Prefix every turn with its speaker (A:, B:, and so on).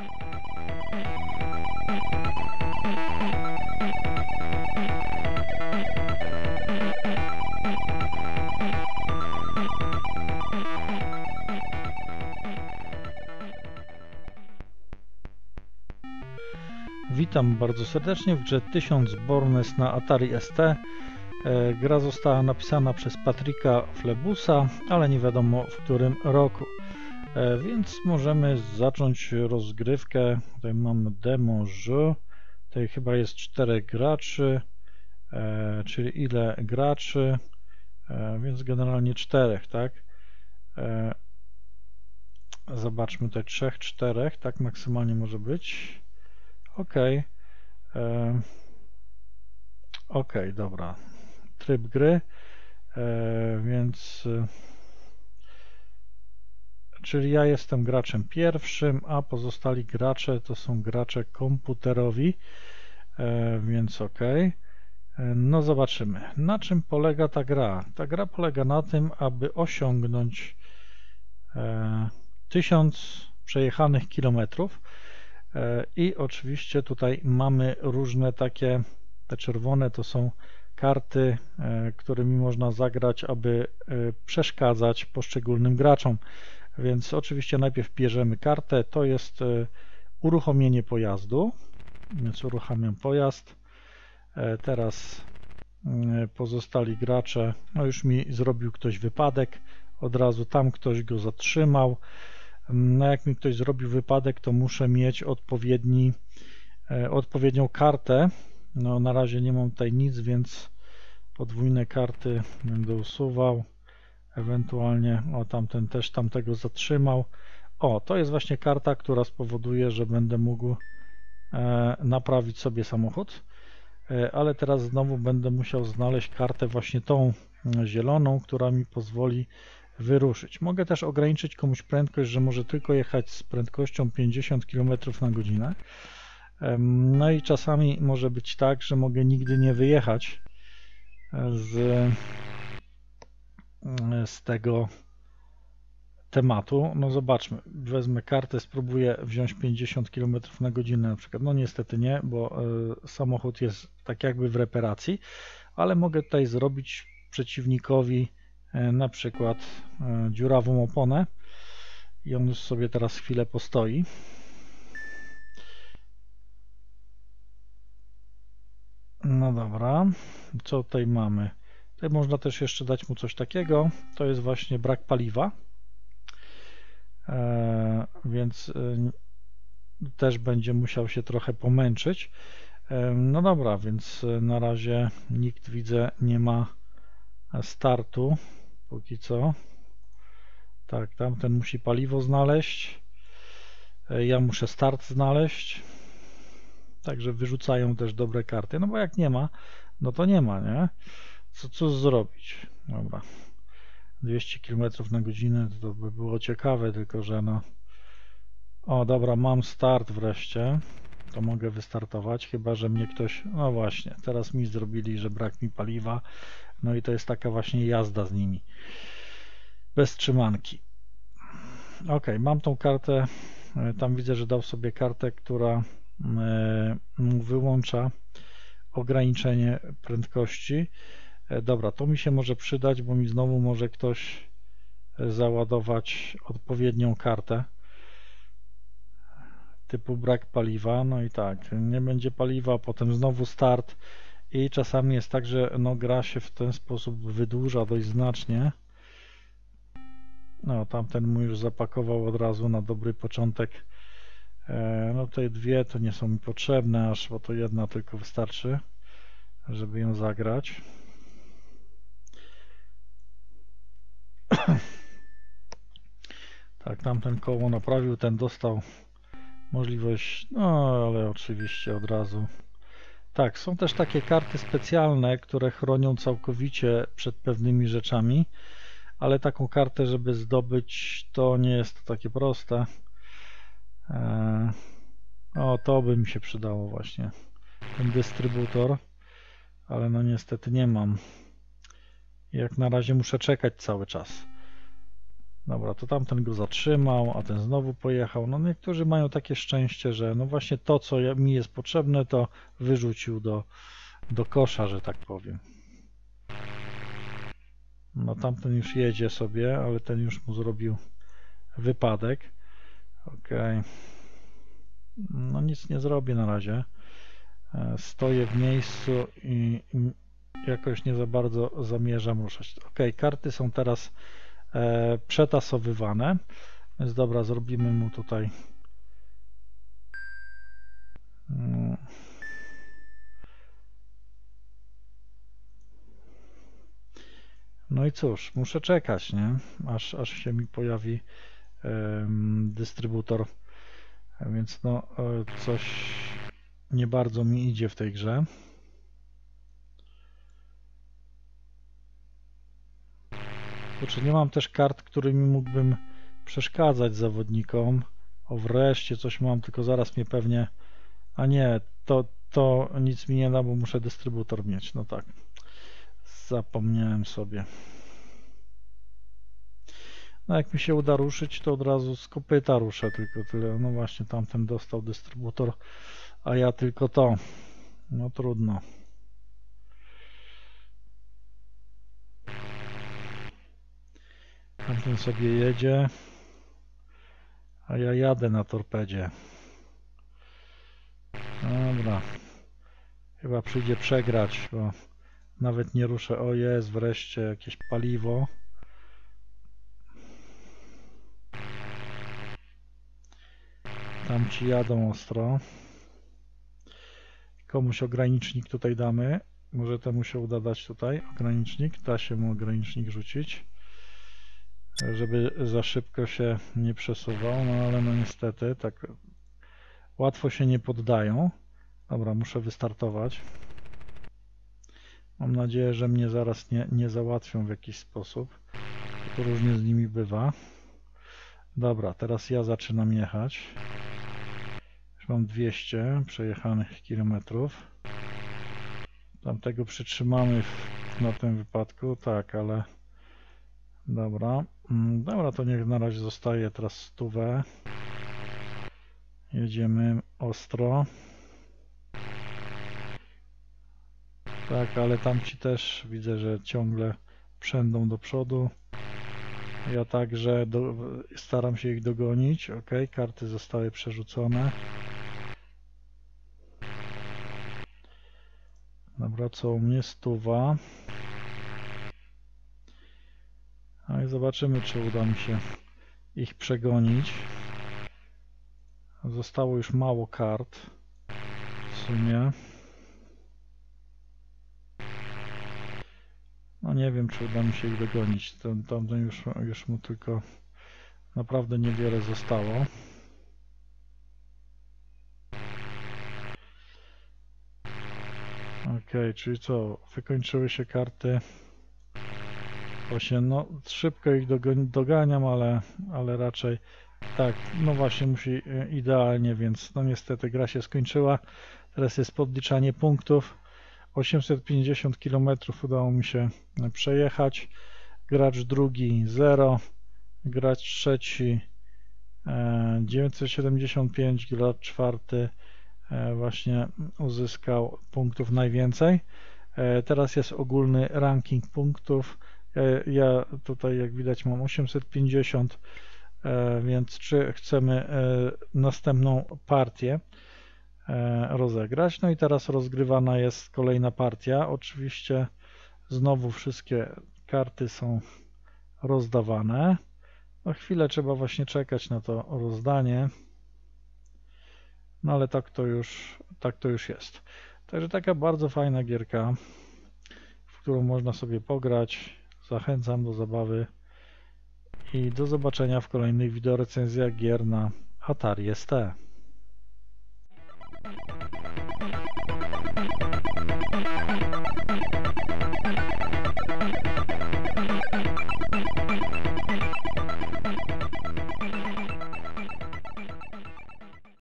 A: Witam bardzo serdecznie w grze 1000 Bornes na Atari ST. Gra została napisana przez Patryka Flebusa, ale nie wiadomo w którym roku. Więc możemy zacząć rozgrywkę. Tutaj mamy demo jeu. Tutaj chyba jest 4 graczy, czyli ile graczy? Więc generalnie 4, tak? Zobaczmy tutaj 3, 4, tak maksymalnie może być. OK. OK, dobra. Tryb gry. Więc czyli ja jestem graczem pierwszym, a pozostali gracze to są gracze komputerowi. Więc OK. No zobaczymy, na czym polega ta gra. Ta gra polega na tym, aby osiągnąć 1000 przejechanych kilometrów. I oczywiście tutaj mamy różne takie, te czerwone to są karty, którymi można zagrać, aby przeszkadzać poszczególnym graczom. Więc oczywiście najpierw bierzemy kartę, to jest uruchomienie pojazdu, więc uruchamiam pojazd. Teraz pozostali gracze, no już mi zrobił ktoś wypadek, od razu tam ktoś go zatrzymał. No jak mi ktoś zrobił wypadek, to muszę mieć odpowiednią kartę. No na razie nie mam tutaj nic, więc podwójne karty będę usuwał. Ewentualnie, o tamten też tamtego zatrzymał. O, to jest właśnie karta, która spowoduje, że będę mógł naprawić sobie samochód. Ale teraz znowu będę musiał znaleźć kartę właśnie tą zieloną, która mi pozwoli wyruszyć. Mogę też ograniczyć komuś prędkość, że może tylko jechać z prędkością 50 km na godzinę. No i czasami może być tak, że mogę nigdy nie wyjechać z tego tematu. No zobaczmy, wezmę kartę, spróbuję wziąć 50 km na godzinę na przykład. No niestety nie, bo samochód jest tak jakby w reparacji, ale mogę tutaj zrobić przeciwnikowi na przykład dziurawą oponę i on już sobie teraz chwilę postoi. No dobra, co tutaj mamy? Tutaj można też jeszcze dać mu coś takiego, to jest właśnie brak paliwa, więc też będzie musiał się trochę pomęczyć. No dobra, więc na razie nikt, widzę, nie ma startu póki co. Tak, tamten musi paliwo znaleźć. Ja muszę start znaleźć. Także wyrzucają też dobre karty. No bo jak nie ma, no to nie ma, nie? Co zrobić? Dobra. 200 km na godzinę to by było ciekawe, tylko że no... O, dobra, mam start wreszcie. To mogę wystartować, chyba że mnie ktoś... No właśnie, teraz mi zrobili, że brak mi paliwa. No i to jest taka właśnie jazda z nimi. Bez trzymanki. Ok, mam tą kartę. Tam widzę, że dał sobie kartę, która wyłącza ograniczenie prędkości. Dobra, to mi się może przydać, bo mi znowu może ktoś załadować odpowiednią kartę typu brak paliwa. No i tak, nie będzie paliwa, potem znowu start i czasami jest tak, że no, gra się w ten sposób wydłuża dość znacznie. No, tamten mu już zapakował od razu na dobry początek. No tutaj dwie to nie są mi potrzebne aż, bo to jedna tylko wystarczy, żeby ją zagrać. Tak, tamten koło naprawił, ten dostał możliwość, no ale oczywiście od razu. Tak, są też takie karty specjalne, które chronią całkowicie przed pewnymi rzeczami, ale taką kartę, żeby zdobyć, to nie jest to takie proste. O, to by mi się przydało właśnie, ten dystrybutor, ale no niestety nie mam. Jak na razie muszę czekać cały czas. Dobra, to tamten go zatrzymał, a ten znowu pojechał. No niektórzy mają takie szczęście, że no właśnie to, co mi jest potrzebne, to wyrzucił do kosza, że tak powiem. No tamten już jedzie sobie, ale ten już mu zrobił wypadek. Ok. No nic nie zrobię na razie. Stoję w miejscu i jakoś nie za bardzo zamierzam ruszać. Ok, karty są teraz przetasowywane. Więc dobra, zrobimy mu tutaj no i cóż, muszę czekać, nie? Aż się mi pojawi dystrybutor, więc no coś nie bardzo mi idzie w tej grze. Znaczy, nie mam też kart, którymi mógłbym przeszkadzać zawodnikom. O, wreszcie coś mam, tylko zaraz mnie pewnie... A nie, to nic mi nie da, bo muszę dystrybutor mieć. No tak, zapomniałem sobie. No jak mi się uda ruszyć, to od razu z kopyta ruszę, tylko tyle. No właśnie, tamten dostał dystrybutor, a ja tylko to. No trudno. Tamten sobie jedzie, a ja jadę na torpedzie. Dobra. Chyba przyjdzie przegrać, bo nawet nie ruszę. O, jest wreszcie jakieś paliwo. Tamci jadą ostro. Komuś ogranicznik tutaj damy. Może temu się uda dać tutaj ogranicznik. Da się mu ogranicznik rzucić, żeby za szybko się nie przesuwał. No ale no niestety tak łatwo się nie poddają. Dobra, muszę wystartować. Mam nadzieję, że mnie zaraz nie załatwią w jakiś sposób. To różnie z nimi bywa. Dobra, teraz ja zaczynam jechać. Już mam 200 przejechanych kilometrów. Tamtego przytrzymamy na tym wypadku, tak, ale dobra. Dobra, to niech na razie zostaje teraz 100. Jedziemy ostro. Tak, ale tamci też widzę, że ciągle przędą do przodu. Ja także staram się ich dogonić. Ok, karty zostały przerzucone. Dobra, co u mnie 100. No i zobaczymy, czy uda mi się ich przegonić. Zostało już mało kart w sumie. No nie wiem, czy uda mi się ich dogonić. Tamten już mu tylko naprawdę niewiele zostało. Ok, czyli co? Wykończyły się karty 8. No szybko ich doganiam, ale raczej tak, no właśnie musi idealnie, więc no niestety gra się skończyła. Teraz jest podliczanie punktów. 850 km udało mi się przejechać. Gracz drugi 0, gracz trzeci 975, gracz czwarty właśnie uzyskał punktów najwięcej. Teraz jest ogólny ranking punktów. Ja tutaj, jak widać, mam 850, więc czy chcemy następną partię rozegrać. No i teraz rozgrywana jest kolejna partia. Oczywiście znowu wszystkie karty są rozdawane. No chwilę trzeba właśnie czekać na to rozdanie. No ale tak to już jest. Także taka bardzo fajna gierka, w którą można sobie pograć. Zachęcam do zabawy i do zobaczenia w kolejnych wideorecenzjach gier na Atari ST.